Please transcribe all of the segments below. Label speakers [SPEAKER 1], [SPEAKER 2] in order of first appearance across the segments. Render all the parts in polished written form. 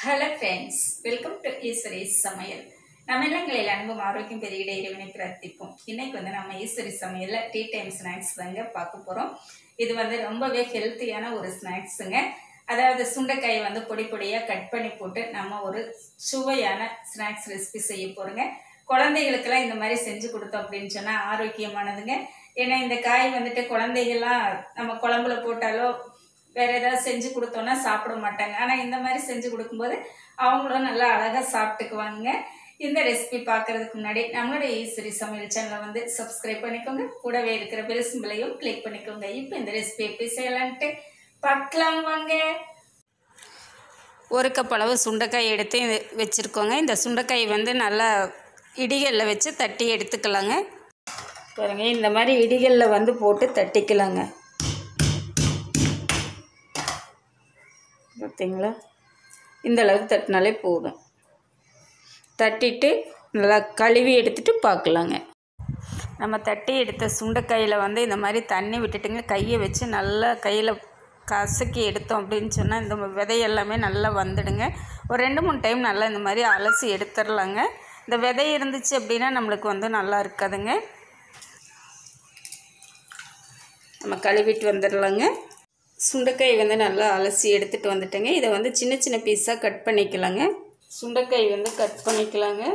[SPEAKER 1] Hello friends, welcome to Eswari's சமையல். நம்ம இல்லங்களில் அன்பும் ஆரோக்கியம் பெருகிட இறைவனை பிரார்த்திப்போம். இன்னைக்கு நம்ம ஈஸ்வரி சமையல்ல டீ டைம் ஸ்நாக்ஸ் தாங்க பார்க்க போறோம். இது ரொம்பவே ஹெல்த்தியான ஒரு ஸ்நாக்ஸுங்க. அதாவது சுண்டைக்காயை பொடி பொடியா கட் பண்ணி போட்டு நம்ம ஒரு சுவையான ஸ்நாக்ஸ் ரெசிபி செய்ய போறோங்க. குழந்தைகளுக்கெல்லாம் இந்த மாதிரி செஞ்சு கொடுத்தோம் அப்படின்னு சொன்னா ஆரோக்கியமானதுங்க. ஏன்னா இந்த காய் குழந்தைகள்லாம் நம்ம குழம்புல போட்டாலோ வேற ஏதாவது செஞ்சு கொடுத்தோம்னா சாப்பிட மாட்டாங்க. ஆனா இந்த மாதிரி செஞ்சு கொடுக்கும்போது அவங்களும் நல்லா அழகா சாப்பிட்டுக்குவாங்க. இந்த ரெசிபி பார்க்கறதுக்கு முன்னாடி நம்மளோட ஈஸ்வரி சமையல் சேனலை சப்ஸ்கிரைப் பண்ணிக்கோங்க. கூடவே இருக்கிற பெல் சிம்பலையும் கிளிக் பண்ணிக்கோங்க. இப்போ இந்த ரெசிபி எப்படி செய்யலான்ட்டு பார்க்கலாம் வாங்க. ஒரு கப் அளவு சுண்டைக்காய் எடுத்து வச்சுருக்கோங்க. இந்த சுண்டைக்காய் நல்லா இடிகளில் வச்சு தட்டி எடுத்துக்கலாங்க. பாருங்க, இந்த மாதிரி இடிகளில் போட்டு தட்டிக்கலாங்க. பார்த்தீங்களா, இந்த அளவுக்கு தட்டினாலே போதும். தட்டிட்டு நல்லா கழுவி எடுத்துகிட்டு பார்க்கலாங்க. நம்ம தட்டி எடுத்த சுண்டைக்காயில் இந்த மாதிரி தண்ணி விட்டுட்டுங்க கையை வச்சு நல்லா கையில் கசக்கி எடுத்தோம் அப்படின்னு சொன்னால் இந்த விதை எல்லாமே நல்லா வந்துடுங்க. ஒரு 2-3 டைம் நல்லா இந்த மாதிரி அலசி எடுத்துடலாங்க. இந்த விதை இருந்துச்சு அப்படின்னா நம்மளுக்கு நல்லா இருக்காதுங்க. நம்ம கழுவிட்டு வந்துடலாங்க. சுண்டைக்காய் நல்லா அலசி எடுத்துகிட்டு வந்துட்டேங்க. இதை சின்ன சின்ன பீஸாக கட் பண்ணிக்கலாங்க. சுண்டைக்காய் கட் பண்ணிக்கலாங்க.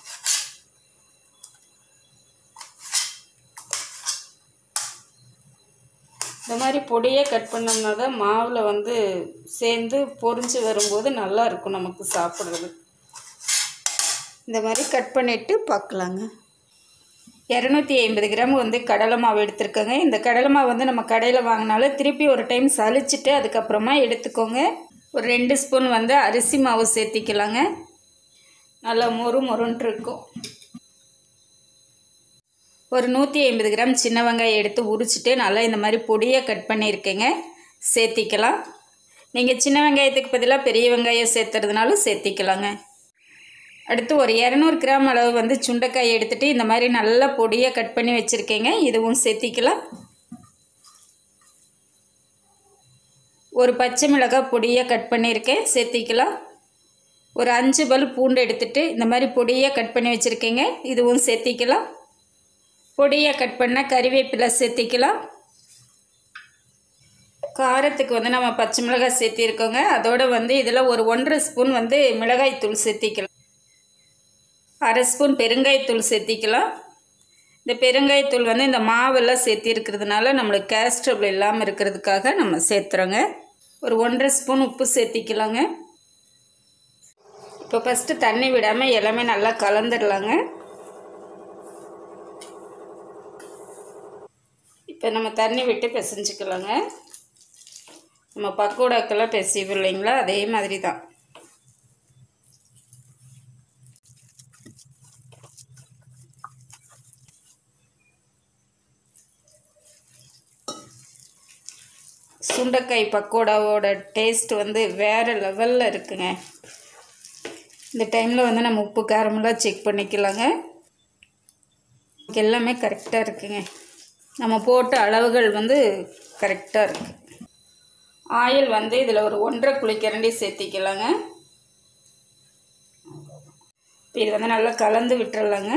[SPEAKER 1] இந்த மாதிரி பொடியாக கட் பண்ணோம்னா தான் மாவில் சேர்ந்து பொரிஞ்சு வரும்போது நல்லா இருக்கும் நமக்கு சாப்பிட்றது. இந்த மாதிரி கட் பண்ணிவிட்டு பார்க்கலாங்க. 250 கிராம் கடலை மாவு எடுத்துருக்கோங்க. இந்த கடலை மாவு நம்ம கடையில் வாங்கினாலும் திருப்பி ஒரு டைம் சலிச்சுட்டு அதுக்கப்புறமா எடுத்துக்கோங்க. ஒரு 2 ஸ்பூன் அரிசி மாவு சேர்த்திக்கலாங்க. நல்லா மொறுன்ட்டு இருக்கும். ஒரு 150 கிராம் சின்ன வெங்காயம் எடுத்து உரிச்சிட்டு நல்லா இந்த மாதிரி பொடியாக கட் பண்ணியிருக்கேங்க, சேர்த்திக்கலாம். நீங்கள் சின்ன வெங்காயத்துக்கு பதிலாக பெரிய வெங்காயம் சேர்த்துறதுனாலும் சேர்த்திக்கலாங்க. அடுத்து ஒரு 200 கிராம் அளவு சுண்டைக்காய் எடுத்துகிட்டு இந்த மாதிரி நல்லா பொடியாக கட் பண்ணி வச்சுருக்கேங்க, இதுவும் சேர்த்திக்கலாம். ஒரு பச்சை மிளகாய் பொடியாக கட் பண்ணியிருக்கேன், சேர்த்திக்கலாம். ஒரு 5 பல் பூண்டு எடுத்துகிட்டு இந்த மாதிரி பொடியாக கட் பண்ணி வச்சுருக்கேங்க, இதுவும் சேர்த்திக்கலாம். பொடியாக கட் பண்ண கறிவேப்பிலை சேர்த்திக்கலாம். காரத்துக்கு நம்ம பச்சை மிளகாய் சேர்த்திருக்கோங்க. அதோடு இதில் ஒரு 1.5 ஸ்பூன் மிளகாய் தூள் சேர்த்திக்கலாம். 1/2 ஸ்பூன் பெருங்காயத்தூள் சேர்த்திக்கலாம். இந்த பெருங்காயத்தூள் இந்த மாவெல்லாம் சேர்த்திருக்கிறதுனால நம்மளுக்கு கேஸ்ட்ரபிள் இல்லாமல் இருக்கிறதுக்காக நம்ம சேர்த்துறோங்க. ஒரு 1.5 ஸ்பூன் உப்பு சேர்த்திக்கலாங்க. இப்போ ஃபஸ்ட்டு தண்ணி விடாமல் எல்லாமே நல்லா கலந்துடலாங்க. இப்போ நம்ம தண்ணி விட்டு பிசைஞ்சிக்கலாங்க. நம்ம பக்கோடாக்கெல்லாம் பிசைவோம் இல்லைங்களா, அதே மாதிரி தான். சுண்டைக்காய் பக்கோடாவோட டேஸ்ட் வேறு லெவலில் இருக்குங்க. இந்த டைமில் நம்ம உப்பு காரமெல்லாம் செக் பண்ணிக்கலாங்க. எல்லாமே கரெக்டாக இருக்குங்க. நம்ம போட்ட அளவுகள் கரெக்டாக இருக்குது. ஆயில் இதில் ஒரு 1.5 குழிக்கரண்டி சேர்த்திக்கலாங்க. இப்போ இது நல்லா கலந்து விட்டுறலாங்க.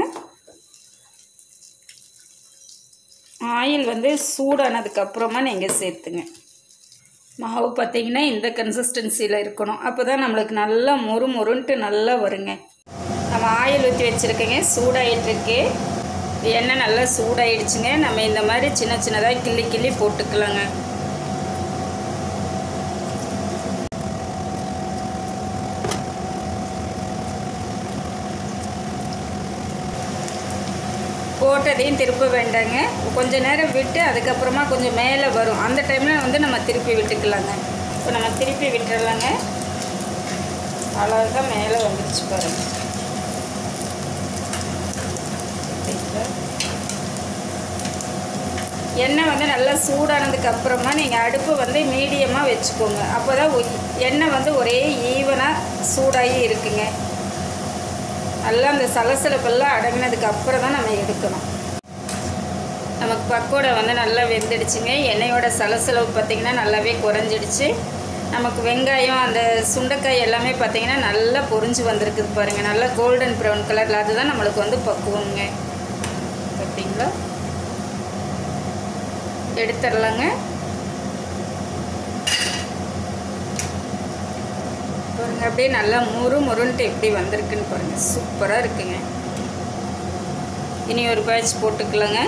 [SPEAKER 1] ஆயில் சூடானதுக்கப்புறமா நீங்கள் சேர்த்துங்க. மாவு பார்த்திங்கன்னா இந்த கன்சிஸ்டன்சியில் இருக்கணும். அப்போ தான் நம்மளுக்கு நல்லா மொறுன்ட்டு நல்லா வருங்க. நம்ம ஆயில் ஊற்றி வச்சுருக்கேங்க, சூடாகிட்டுருக்கு. எண்ணெய் நல்லா சூடாகிடுச்சுங்க. நம்ம இந்த மாதிரி சின்ன சின்னதாக கிள்ளி போட்டுக்கலாங்க. போட்டதையும் திருப்ப வேண்டாங்க. கொஞ்சம் நேரம் விட்டு அதுக்கப்புறமா கொஞ்சம் மேலே வரும். அந்த டைமில் நம்ம திருப்பி விட்டுக்கலாங்க. இப்போ நம்ம திருப்பி விட்டுறலாங்க. அழகாக மேலே வந்துடுச்சு பாருங்க. எண்ணெய் நல்லா சூடானதுக்கப்புறமா நீங்கள் அடுப்பு மீடியமாக வச்சுக்கோங்க. அப்போ தான் எண்ணெய் ஒரே ஈவனாக சூடாகி இருக்குங்க. நல்லா அந்த சலசலப்பெல்லாம் அடங்கினதுக்கு அப்புறம் தான் நம்ம எடுக்கணும். நமக்கு பக்கோடா நல்லா வெந்துடுச்சுங்க. எண்ணெயோட சலசலப்பு பார்த்திங்கன்னா நல்லாவே குறைஞ்சிடுச்சு. நமக்கு வெங்காயம் அந்த சுண்டைக்காய் எல்லாமே பார்த்திங்கன்னா நல்லா பொரிஞ்சு வந்திருக்குது பாருங்கள். நல்லா கோல்டன் ப்ரௌன் கலரில். அதுதான் நம்மளுக்கு வந்து பக்குவங்க. பார்த்தீங்களா? எடுத்துடலாங்க. பாருங்கள் அப்படியே நல்லா முறுன்ட்டு எப்படி வந்திருக்குன்னு பாருங்கள். சூப்பராக இருக்குங்க. இனி ஒரு பேட்ச் போட்டுக்கலாங்க.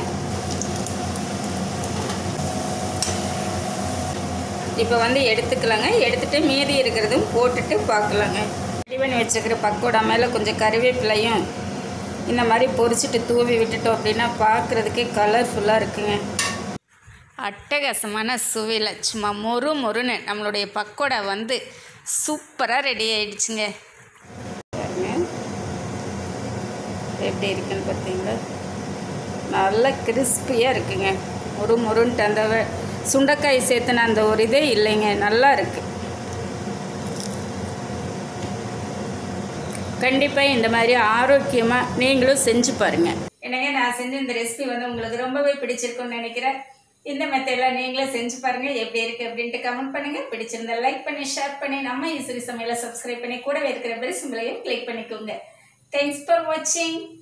[SPEAKER 1] இப்போ வந்து எடுத்துக்கலாங்க. எடுத்துகிட்டு மீதி இருக்கிறதும் போட்டுட்டு பார்க்கலாங்க. ரெடி பண்ணி வச்சுக்கிற பக்கோடா மேலே கொஞ்சம் கருவேப்பிலையும் இந்த மாதிரி பொரிச்சிட்டு தூவி விட்டுட்டோம் அப்படின்னா பார்க்குறதுக்கே கலர்ஃபுல்லாக இருக்குங்க. அட்டகாசமான சுவையில் சும்மா மொறுன்னு நம்மளுடைய பக்கோடா வந்து சூப்பராக ரெடி ஆகிடுச்சுங்க. எப்படி இருக்குன்னு பார்த்தீங்களா? நல்லா கிறிஸ்பியாக இருக்குங்க. மொறுன்ட்டு அந்த சுண்டைக்காய் சேர்த்துன அந்த ஒரு இதே இல்லைங்க. நல்லா இருக்குது. கண்டிப்பாக இந்த மாதிரி ஆரோக்கியமாக நீங்களும் செஞ்சு பாருங்கள். என்னங்க, நான் செஞ்ச இந்த ரெசிபி வந்து உங்களுக்கு ரொம்பவே பிடிச்சிருக்குன்னு நினைக்கிறேன். இந்த மெத்தடில் நீங்களும் செஞ்சு பாருங்கள். எப்படி இருக்குது அப்படின்ட்டு கமெண்ட் பண்ணுங்கள். பிடிச்சிருந்தா லைக் பண்ணி ஷேர் பண்ணி நம்ம ஈஸ்வரி சமையலை சப்ஸ்கிரைப் பண்ணி கூடவே இருக்கிற பெல் சிம்பலையும் கிளிக் பண்ணிக்கோங்க. தேங்க்ஸ் ஃபார் வாட்சிங்.